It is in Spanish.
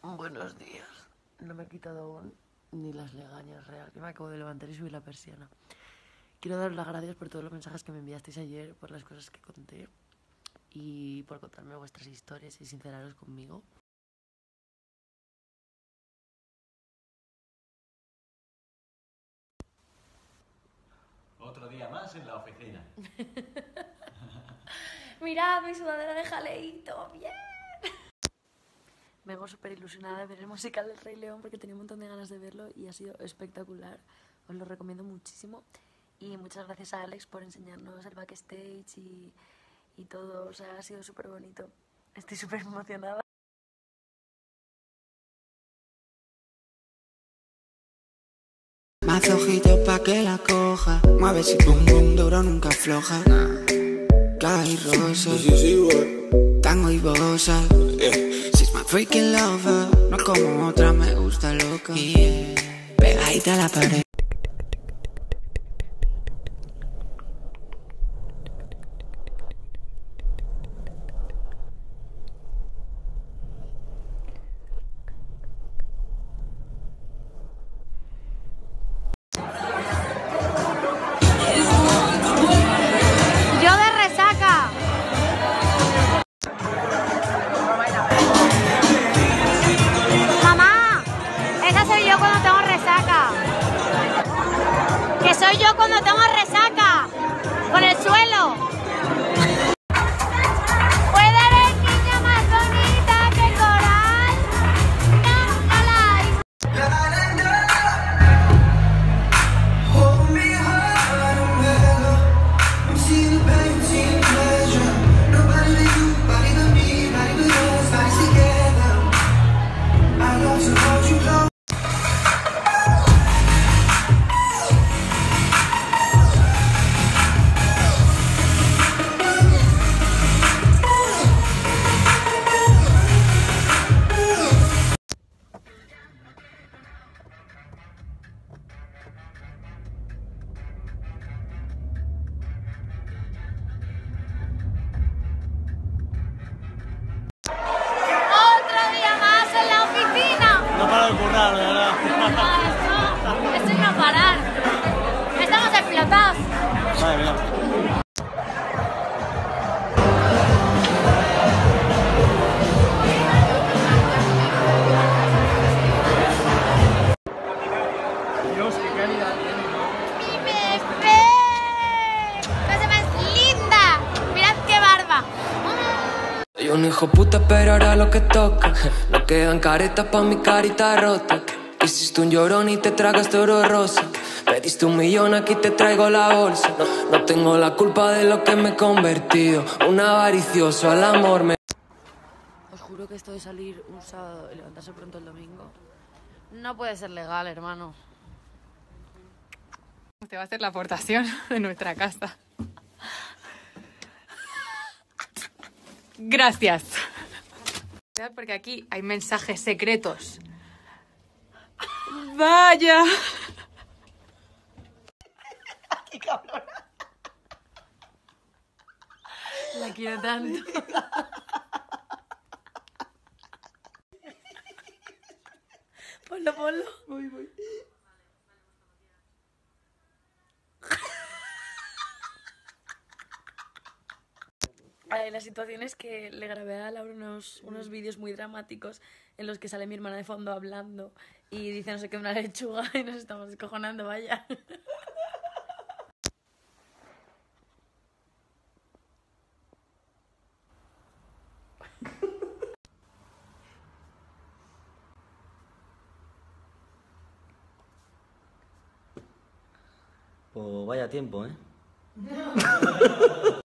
Buenos días. No me he quitado aún ni las legañas real. Que me acabo de levantar y subir la persiana. Quiero daros las gracias por todos los mensajes que me enviasteis ayer, por las cosas que conté y por contarme vuestras historias y sinceraros conmigo. Otro día más en la oficina. Mirad mi sudadera de jaleíto, bien. Vengo súper ilusionada de ver el musical del Rey León porque tenía un montón de ganas de verlo y ha sido espectacular. Os lo recomiendo muchísimo. Y muchas gracias a Alex por enseñarnos el backstage y todo. O sea, ha sido súper bonito. Estoy súper emocionada. Más ojillos pa' que la coja. Mueve si pum pum duro nunca afloja. Cae rosas, tango y bosa. She's my freaking lover. No como otra, me gusta loca. Pegadita a la pared. Soy yo cuando tengo resaca por el suelo. Puede haber niña más bonita que Coral. Nunca la hay. De verdad. Esto es no parar. Estamos explotados. Madre mía. Dios, qué calidad tiene, ¿no? ¡Mi bebé! ¡Cosa más linda! ¡Mirad qué barba! Soy un hijo puta, pero ahora lo que toca. No quedan caretas pa' mi carita rota. Hiciste un llorón y te tragaste oro rosa. Pediste 1 millón, aquí te traigo la bolsa. No tengo la culpa de lo que me he convertido. Un avaricioso al amor me... Os juro que esto de salir un sábado y levantarse pronto el domingo No puede ser legal, hermano. Usted va a hacer la aportación de nuestra casa. Gracias. Porque aquí hay mensajes secretos. Vaya. ¡Qué cabrona! La quiero tanto. Ponlo. Voy. La situación es que le grabé a Laura unos vídeos muy dramáticos en los que sale mi hermana de fondo hablando y dice no sé qué, una lechuga, y nos estamos descojonando, vaya. Pues vaya tiempo, ¿eh?